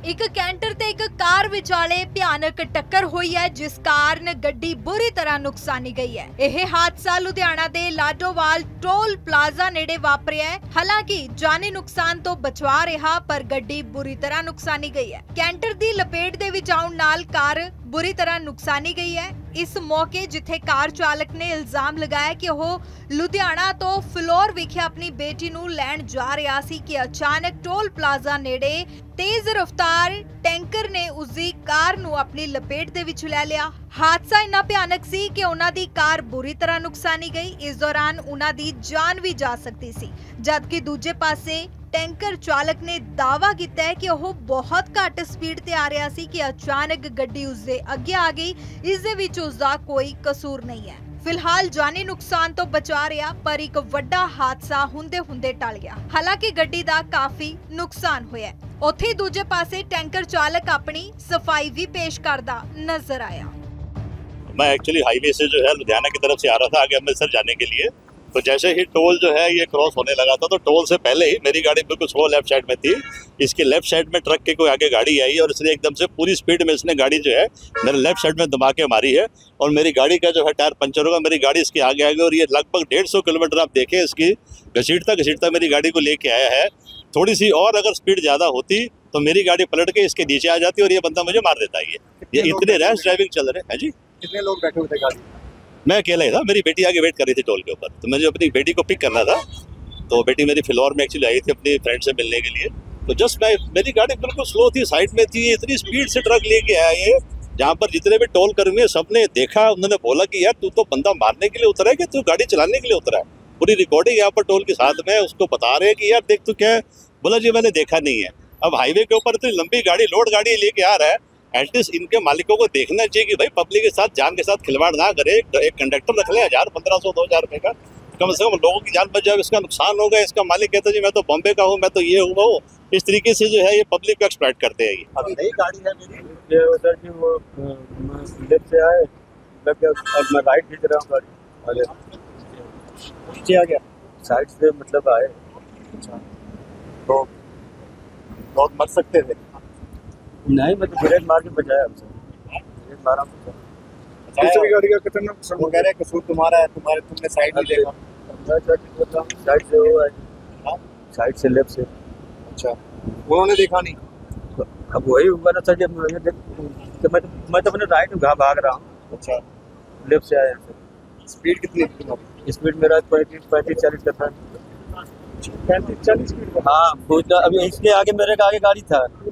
ਇੱਕ ਕੈਂਟਰ ਤੇ ਇੱਕ ਕਾਰ ਵਿਚਾਲੇ ਭਿਆਨਕ ਟੱਕਰ ਹੋਈ ਹੈ, ਜਿਸ ਕਾਰਨ ਗੱਡੀ ਬੁਰੀ ਤਰ੍ਹਾਂ ਨੁਕਸਾਨੀ ਗਈ ਹੈ। ਇਹ ਹਾਦਸਾ ਲੁਧਿਆਣਾ ਦੇ ਲਾਡੋਵਾਲ ਟੋਲ ਪਲਾਜ਼ਾ ਨੇੜੇ ਵਾਪਰਿਆ ਹੈ। ਹਾਲਾਂਕਿ ਜਾਨੀ ਨੁਕਸਾਨ ਤੋਂ ਬਚਵਾ ਰਿਹਾ, ਪਰ ਗੱਡੀ ਬੁਰੀ ਤਰ੍ਹਾਂ ਨੁਕਸਾਨੀ ਗਈ ਹੈ। ਕੈਂਟਰ ਦੀ ਲਪੇਟ ਦੇ ਵਿੱਚ ਆਉਣ ਨਾਲ ਕਾਰ बुरी तरह नुकसानी गई है। इस मौके जिथे कार चालक ने इल्जाम लगाया कि वह लुधियाना तो फिलौर विखे अपनी बेटी नूं लैण जा रहा सी कि अचानक टोल प्लाजा नेड़े तेज रफ्तार टैंकर ने उसकी कार नूं अपनी लपेट दे विच लै लिया। हादसा इन्ना भयानक सी कि उन्हां दी कार बुरी तरह नुकसानी गई। इस दौरान उन्हां दी जान भी जा सकती सी, जबकि दूजे पासे टैंकर चालक ने दावा किया है कि वह बहुत घट स्पीड ते आ रहा सी कि अचानक गड्डी उसदे अगे आ गई। इस दे विच उसदा कोई कसूर नहीं है। फिलहाल जानी नुकसान तो बचा रहा, पर एक वड्डा हादसा हुंदे हुंदे टल गया। हालांकि गड्डी दा काफी नुकसान होया। उत्थे दूजे पासे टैंकर चालक अपनी सफाई भी पेश करदा नजर आया। मैं एक्चुअली हाईवे से जो है लुधियाना की तरफ से आ रहा था आगे अमृतसर जाने के लिए। तो जैसे ही टोल जो है ये क्रॉस होने लगा था, तो टोल से पहले ही मेरी गाड़ी बिल्कुल स्लो लेफ्ट साइड में थी। इसकी लेफ्ट साइड में ट्रक की कोई आगे गाड़ी आई और इसने एकदम से पूरी स्पीड में इसने गाड़ी जो है मेरे लेफ्ट साइड में दबा के मारी है और मेरी गाड़ी का जो है टायर पंचर होगा। मेरी गाड़ी इसके आगे आ गई और ये लगभग 150 किलोमीटर आप देखें इसकी घसीटता मेरी गाड़ी को लेके आया है। थोड़ी सी और अगर स्पीड ज़्यादा होती तो मेरी गाड़ी पलट के इसके नीचे आ जाती और ये बंदा मुझे मार देता है। ये इतने रैश ड्राइविंग चल रहे हैं जी। कितने लोग बैठे हुए थे गाड़ी? मैं अकेला ही था, मेरी बेटी आगे वेट कर रही थी टोल के ऊपर। तो मुझे अपनी बेटी को पिक करना था, तो बेटी मेरी फिलौर में एक्चुअली आई थी अपनी फ्रेंड से मिलने के लिए। तो जस्ट मेरी गाड़ी बिल्कुल स्लो थी, साइड में थी, इतनी स्पीड से ट्रक लेके आया ये। जहाँ पर जितने भी टोल कर्मी सबने देखा, उन्होंने बोला कि यार तू तो बंदा मारने के लिए उतरा है कि तू गाड़ी चलाने के लिए उतरा है। पूरी रिकॉर्डिंग यहाँ पर टोल के साथ में उसको बता रहे हैं कि यार देख तू क्या है। बोला जी मैंने देखा नहीं है। अब हाईवे के ऊपर इतनी लंबी गाड़ी लोड गाड़ी लेके आ रहा है, एटलीस्ट इनके मालिकों को देखना चाहिए कि भाई पब्लिक के साथ जान के साथ खिलवाड़ ना करे। एक कंडक्टर रख ले 1000, 1500, 2000 रुपए का, कम से कम लोगों की जान बच जाए। इसका नुकसान होगा, इसका मालिक कहता है जी मैं तो बॉम्बे का हूँ, मैं तो ये हुआ हूँ। इस तरीके से जो है ये पब्लिक को एक्सप्लॉइट करते हैं। अभी नई गाड़ी है मेरी, ये उधर की वो लेफ्ट से आए, मैं राइट खींच रहा हूँ, गाड़ी नीचे आ गया साइड से, मतलब आए। अच्छा, तो लोग मर सकते थे? नहीं, मैं तो ब्रेक मार के बचाया हमसे, ब्रेक मारा दूसरी गाड़ी का कितना नुकसान? वो कह रहे कसूर तुम्हारा है, तुमने साइड नहीं देखा। साइड से वो है, साइड से लेफ्ट से। अच्छा, उन्होंने देखा नहीं? तो अब वही हुआ ना सर, जब मैं तो अपने राइट भाग रहा हूँ। अच्छा, लेफ्ट से आया। स्पीड कितनी थी तुम्हारी? स्पीड मेरा 35-40 का था। 35-40 स्पीड? हाँ, अभी इसके आगे मेरे आगे गाड़ी था,